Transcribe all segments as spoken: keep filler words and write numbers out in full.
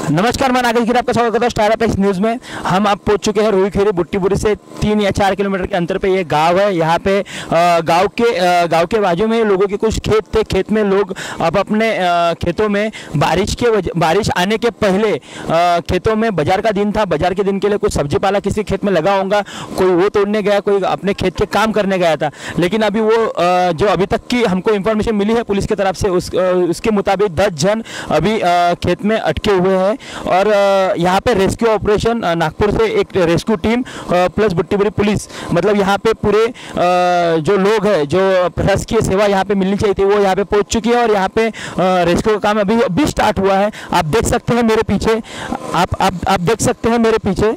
नमस्कार, मैं नागेश गिरी आपका स्वागत करता हूँ स्टार अपेक्स न्यूज़ में। हम आप पहुंच चुके हैं रुईखेरी बुट्टीपुरी से तीन या चार किलोमीटर के अंतर पे ये गांव है। यहाँ पे गांव के गांव के बाजू में लोगों के कुछ खेत थे। खेत में लोग अब अपने खेतों में बारिश के बारिश आने के पहले खेतों में बाजार का दिन था, बाजार के दिन के लिए कुछ सब्जी पाला किसी खेत में लगा होगा, कोई वो तोड़ने गया, कोई अपने खेत के काम करने गया था। लेकिन अभी वो जो अभी तक की हमको इन्फॉर्मेशन मिली है पुलिस की तरफ से, उस उसके मुताबिक दस जन अभी खेत में अटके हुए हैं। और यहाँ पे रेस्क्यू ऑपरेशन नागपुर से एक rescue team plus Buttipuri police, मतलब यहाँ पे पूरे जो लोग हैं, जो प्रशासकीय सेवा यहाँ पे मिलनी चाहिए थी, वो यहाँ पे पहुँच चुकी है। और यहाँ पे रेस्क्यू का काम अभी अभी स्टार्ट हुआ है। आप देख सकते हैं मेरे पीछे, आप आप आप देख सकते हैं मेरे पीछे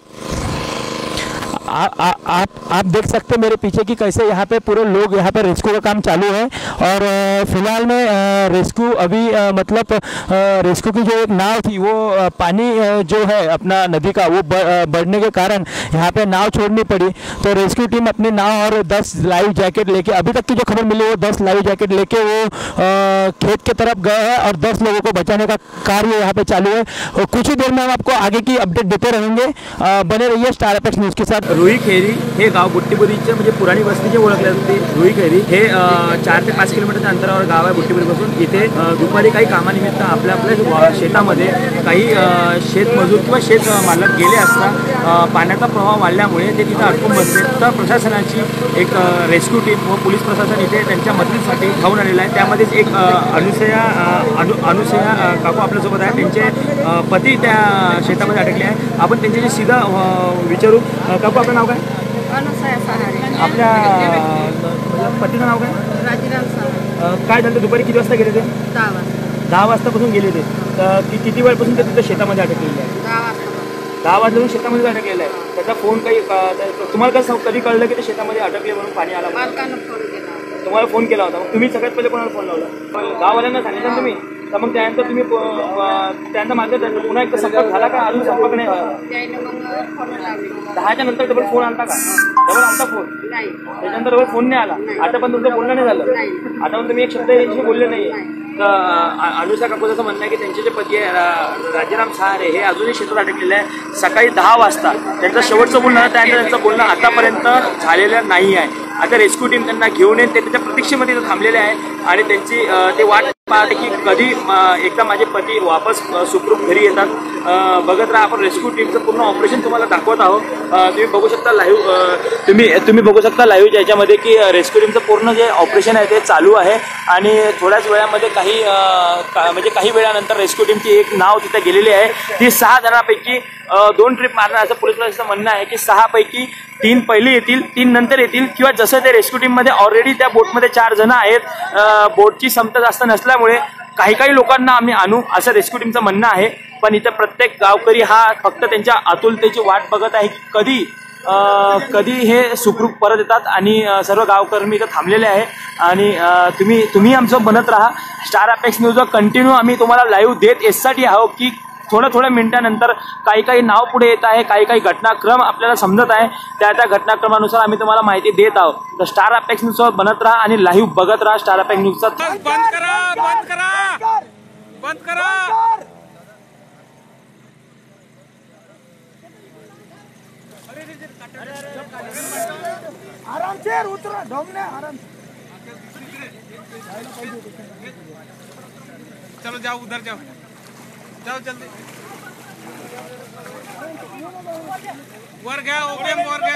आ, आ, आप आप देख सकते हैं मेरे पीछे कि कैसे यहाँ पे पूरे लोग यहाँ पे रेस्क्यू का काम चालू है। और फिलहाल में रेस्क्यू अभी आ, मतलब रेस्क्यू की जो एक नाव थी वो आ, पानी आ, जो है अपना नदी का वो बढ़ने के कारण यहाँ पे नाव छोड़नी पड़ी। तो रेस्क्यू टीम अपनी नाव और दस लाइव जैकेट लेके, अभी तक की जो खबर मिली वो दस लाइव जैकेट लेके वो आ, खेत के तरफ गए हैं और दस लोगों को बचाने का कार्य यहाँ पे चालू है। और कुछ ही देर में हम आपको आगे की अपडेट देते रहेंगे। बने रहिए स्टार अपेक्स न्यूज़ के साथ। रुईखेरी हे गाव बुट्टीपुरीचे म्हणजे पुराणी वस्तीचे ओळखले जाते। रुईखेरी हे चार ते पाच किलोमीटरच्या अंतरावर गाव आहे बुट्टीपुरीपासून। इथे दुपारी काही कामानिमित्त आपल्या आपल्या शेतामध्ये काही शेतमजूर किंवा शेत मालक गेले असता पाण्याचा प्रवाह वाढल्यामुळे ते तिथे अडकून बसले। तर प्रशासनाची एक रेस्क्यू टीम व पोलीस प्रशासन इथे त्यांच्या मदतीसाठी धावून आलेलं आहे। त्यामध्येच एक अनुसया अनु अनुसया काकू आपल्यासोबत आहे, त्यांचे पती त्या शेतामध्ये अडकले आहे। आपण त्यांच्याशी सीधा विचारू। काकू आपलं नाव काय? अनुसया सहारे। आपल्या पतीचं नाव काय? राजीराम सहारे। काय झालं, दुपारी किती वाजता गेले ते? दहा वाजता दहा वाजतापासून गेले ते। तर किती वेळपासून ते तिथे शेतामध्ये अडकलेले आहे? दहा वाजता दहा वाजल्यापासून शेतामध्ये अडकलेलं आहे। त्याचा फोन काही तुम्हाला कसं कधी कळलं की ते शेतामध्ये अडकले म्हणून पाणी आला? मालकानं फोन केला, तुम्हाला फोन केला होता, मग तुम्ही सगळ्यात पहिले कोणाला फोन लावला? गाववाल्यांना सांगितलं तुम्ही? तर मग त्यानंतर तुम्ही त्यांना मागं पुन्हा एकदा संपर्क झाला का? अजून संपर्क नाही झाला? त्याने मग फोन लावले। दहाच्या नंतर डबल फोन आणता का? डबल आणता फोन? नाही। त्याच्यानंतर डबल फोन नाही आला? आता पण तुमचं बोलणं नाही झालं? आता पण तुम्ही एक शब्द यांच्याशी बोलले नाही? तर अनुषा काकूचं असं म्हणणं आहे की त्यांचे जे पती आहे राजीराम सहारे हे अजूनही शेतात अडकलेले आहे। सकाळी दहा वाजता त्यांचं शेवटचं बोलणं आहे, त्यानंतर त्यांचं बोलणं आतापर्यंत झालेलं नाही आहे। आता रेस्क्यू टीम त्यांना घेऊन येईल, ते त्याच्या प्रतीक्षेमध्ये थांबलेले आहे आणि त्यांची ते वाट पाहते की कधी एकदा माझे पती वापस सुखरूप घरी येतात। बघत राहा, आपण रेस्क्यू टीमचं पूर्ण ऑपरेशन तुम्हाला दाखवत आहोत। तुम्ही बघू शकता लाईव्ह, तुम्ही तुम्ही बघू शकता लाईव्ह ज्याच्यामध्ये की रेस्क्यू टीमचं पूर्ण जे ऑपरेशन आहे ते चालू आहे। आणि थोड्याच वेळामध्ये काही म्हणजे काही वेळानंतर रेस्क्यू टीमची एक नाव तिथे गेलेली आहे। ती सहा जणांपैकी दोन ट्रिप मारणार असं पोलीस प्रशासनाचं म्हणणं आहे की सहापैकी तीन पहिले येतील, तीन नंतर येतील, किंवा जसं ते रेस्क्यू टीममध्ये ऑलरेडी त्या बोटमध्ये चार जण आहेत, बोटची क्षमता जास्त नसल्यामुळे काही काही लोकांना आम्ही आणू असं रेस्क्यू टीमचं म्हणणं आहे। पण इथं प्रत्येक गावकरी हा फक्त त्यांच्या आतुरतेची वाट बघत आहे की कधी कधी हे सुखरूप परत येतात। आणि सर्व गावकर्मी इथं थांबलेले आहे। आणि तुम्ही तुम्ही आमचं बनत राहा। स्टार अपेक्स न्यूजवर कंटिन्यू आम्ही तुम्हाला लाईव्ह देत यासाठी आहोत की थोड्या थोड्या मिनिटानंतर काही काही नाव पुढे येत आहे, काही काही घटनाक्रम आपल्याला समजत आहे, त्या त्या घटनाक्रमानुसार आम्ही तुम्हाला माहिती देत आहोत। तर स्टार अपेक्स न्यूजवर बनत राहा आणि लाईव्ह बघत राहा स्टार अपेक्स न्यूजचा। बंद करा, बंद करा, बंद करा। आराम से उतरो, ढोंगने आराम से। चलो जाओ, उधर जाओ, जाओ जल्दी। वर गया, ओपन वर गया।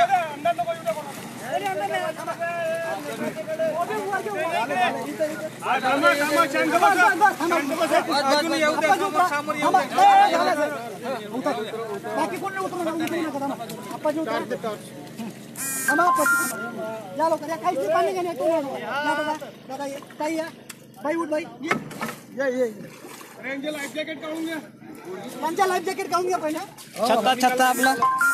थांबा, थांबा, शांत बसा, शांत बसा। अजून येऊ द्या, समोर समोर येऊ द्या। बाकी कोण नाही उतरणार, उतरू नका थांबा। आप्पाजी उतरा, थांबा आप्पाजी, या लवकर, या काहीच पाणी घेणे तो नाही दादा, दादा ये, ताई या, बाई उठ, बाई ये ये ये। रेंजर लाइफ जॅकेट काढून घ्या, त्यांच्या लाईफ जॅकेट काढून घ्या पहिला। छत्ता छत्ता आपला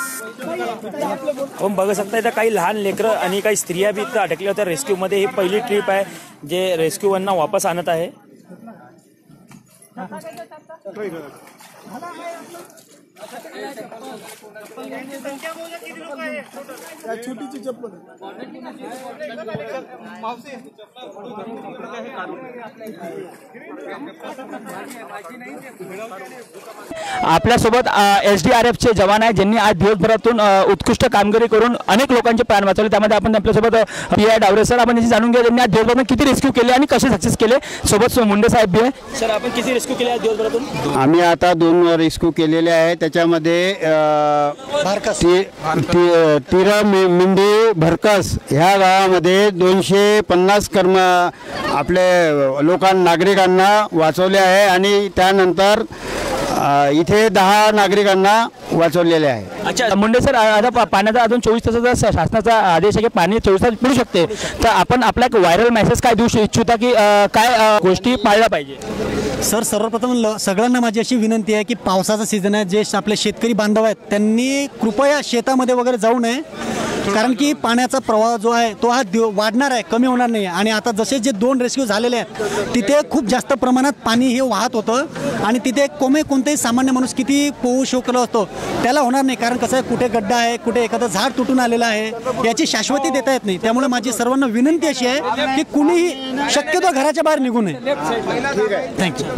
हम बघू शकता इथं काही लहान लेकरं आणि काही स्त्रिया बी इथं अटकल्या होत्या रेस्क्यूमध्ये। ही पहिली ट्रिप आहे जे रेस्क्यूवाल्यांना वापस आणत आहे। छोटीची चप्पल आपल्यासोबत एस डी आर एफचे जवान आहेत ज्यांनी आज दिवसभरातून अ, उत्कृष्ट कामगिरी करून अनेक लोकांचे प्राण वाचवले. त्यामध्ये आपण आपल्यासोबत पी आय डावरे सर आपण यांची जाणून घ्या त्यांनी आज दिवसभरातून किती रेस्क्यू केले आणि कसे सक्सेस केले. सोबत मुंडे साहेब बी आहे. सर आपण किती रेस्क्यू केले आज दिवसभरातून? आम्ही आता दोन रेस्क्यू केलेले आहे. त्याच्यामध्ये तिरा मिंडी भरकस ह्या गावामध्ये दोनशे पन्नास कर्म आपले लोकांना नागरिकांना वाचवले आहे आणि त्यानंतर इथे दहा नागरिकांना वाचवलेले आहे. अच्छा मुंडे सर आता पा- पाण्याचा अजून चोवीस तासाचा श- शासनाचा आदेश आहे की पाणी चोवीस तास मिळू शकते. तर आपण आपला एक व्हायरल मेसेज काय देऊ इच्छिता की अ, काय अ, गोष्टी पाळल्या पाहिजे? सर सर्वप्रथम ल सगळ्यांना माझी अशी विनंती आहे की पावसाचा सीझन आहे, जे आपले शेतकरी बांधव आहेत त्यांनी कृपया शेतामध्ये वगैरे जाऊ नये, कारण की पाण्याचा प्रवाह जो आहे तो हा दिव वाढणार आहे, कमी होणार नाही. आणि आता जसे जे दोन रेस्क्यू झालेले आहेत तिथे खूप जास्त प्रमाणात पाणी हे वाहत होतं आणि तिथे कोमे कोणतेही सामान्य माणूस किती पोहू शकलो असतो त्याला होणार नाही, कारण कसं आहे कुठे गड्डा आहे, कुठे एखादं झाड तुटून आलेलं आहे, याची शाश्वती देता येत नाही. त्यामुळे माझी सर्वांना विनंती अशी आहे की कुणीही शक्यतो घराच्या बाहेर निघू नये. थँक्यू.